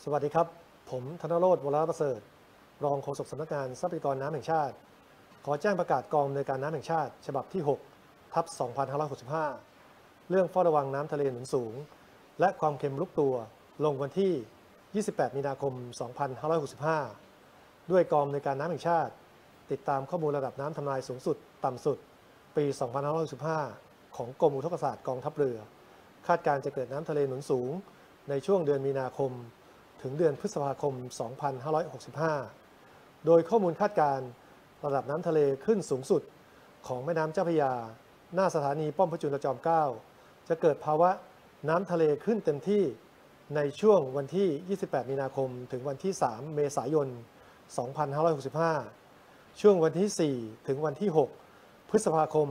สวัสดีครับผมธนโรจน์ วรประเสริฐรองโฆษกสำนักงานทรัพยากรน้ำแห่งชาติขอแจ้งประกาศกองอำนวยการน้ำแห่งชาติฉบับที่6/2565เรื่องเฝ้าระวังน้ำทะเลหนุนสูงและความเค็มลุกตัวลงวันที่28มีนาคม2565ด้วยกองอำนวยการน้ำแห่งชาติติดตามข้อมูลระดับน้ำทำลายสูงสุดต่ำสุดปี2565ของกรมอุทกศาสตร์กองทัพเรือคาดการจะเกิดน้ำทะเลหนุนสูงในช่วงเดือนมีนาคมถึงเดือนพฤษภาคม 2565 โดยข้อมูลคาดการณ์ระดับน้ำทะเลขึ้นสูงสุดของแม่น้ำเจ้าพระยาหน้าสถานีป้อมพระจุลจอมเกล้าจะเกิดภาวะน้ำทะเลขึ้นเต็มที่ในช่วงวันที่ 28 มีนาคมถึงวันที่ 3 เมษายน 2565 ช่วงวันที่ 4 ถึงวันที่ 6 พฤษภาคม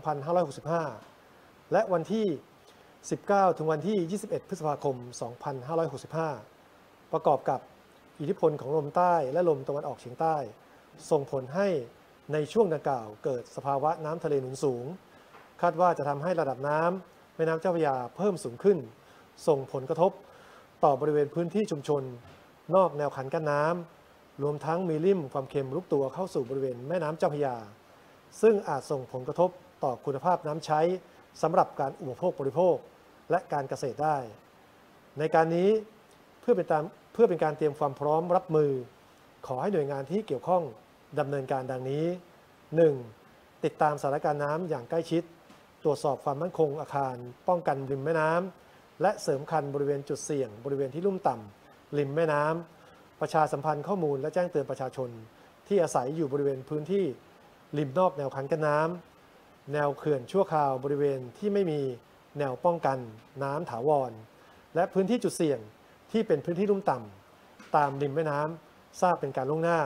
2565 และวันที่ 19 ถึงวันที่ 21 พฤษภาคม 2565 ประกอบกับอิทธิพลของลมใต้และลมตะวันออกเฉียงใต้ส่งผลให้ในช่วงดังกล่าวเกิดสภาวะน้ำทะเลหนุนสูงคาดว่าจะทำให้ระดับน้ำแม่น้ำเจ้าพระยาเพิ่มสูงขึ้นส่งผลกระทบต่อบริเวณพื้นที่ชุมชนนอกแนวคันกั้นน้ำรวมทั้งมีลิ่มความเค็มลุกตัวเข้าสู่บริเวณแม่น้ำเจ้าพระยาซึ่งอาจส่งผลกระทบต่อคุณภาพน้ำใช้สำหรับการอุปโภคบริโภคและการเกษตรได้ในการนี้เพื่อเป็นการเตรียมความพร้อมรับมือขอให้หน่วยงานที่เกี่ยวข้องดำเนินการดังนี้ 1. ติดตามสถานการณ์น้ำอย่างใกล้ชิดตรวจสอบความมั่นคงอาคารป้องกันริมแม่น้ำและเสริมคันบริเวณจุดเสี่ยงบริเวณที่ลุ่มต่ำริมแม่น้ำประชาสัมพันธ์ข้อมูลและแจ้งเตือนประชาชนที่อาศัยอยู่บริเวณพื้นที่ริมนอกแนวคันกั้นน้ำแนวเขื่อนชั่วคราวบริเวณที่ไม่มีแนวป้องกันน้ำถาวรและพื้นที่จุดเสี่ยงที่เป็นพื้นที่ลุ่มต่ำตามริมแม่น้ำทราบเป็นการล่วงหน้า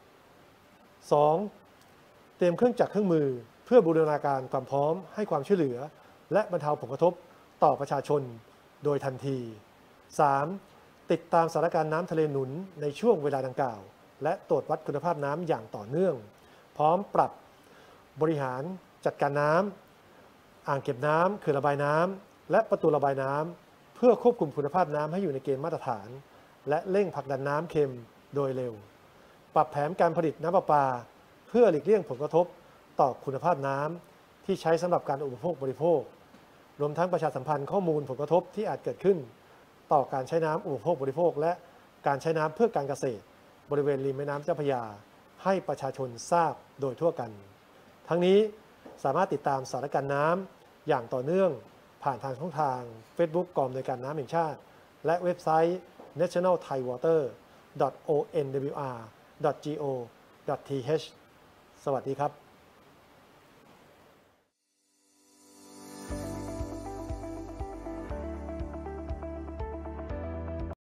2. เตรียมเครื่องจักรเครื่องมือเพื่อบูรณาการความพร้อมให้ความช่วยเหลือและบรรเทาผลกระทบต่อประชาชนโดยทันที 3. ติดตามสถานการณ์น้ำทะเลหนุนในช่วงเวลาดังกล่าวและตรวจวัดคุณภาพน้ำอย่างต่อเนื่องพร้อมปรับบริหารจัดการน้ำอ่างเก็บน้ำเขื่อนระบายน้ำและประตูระบายน้ำเพื่อควบคุมคุณภาพน้ำให้อยู่ในเกณฑ์มาตรฐานและเร่งผลักดันน้ำเค็มโดยเร็วปรับแผนการผลิตน้ำประปาเพื่อหลีกเลี่ยงผลกระทบต่อคุณภาพน้ำที่ใช้สำหรับการอุปโภคบริโภครวมทั้งประชาสัมพันธ์ข้อมูลผลกระทบที่อาจเกิดขึ้นต่อการใช้น้ำอุปโภคบริโภคและการใช้น้ำเพื่อการเกษตรบริเวณริมแม่น้ำเจ้าพระยาให้ประชาชนทราบโดยทั่วกันทั้งนี้สามารถติดตามสถานการณ์น้ำอย่างต่อเนื่องผ่านทางช่องทาง Facebook กองอำนวยการน้ำแห่งชาติและเว็บไซต์ nationalthaiwater.onwr.go.th สวัสดีครับ